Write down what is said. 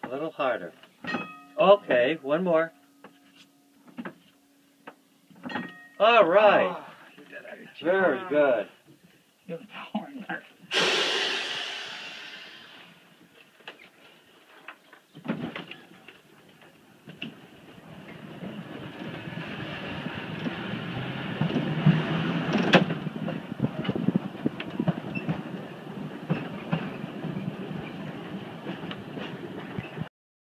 A little harder. Okay, one more. All right. Oh, you did it. Very good. You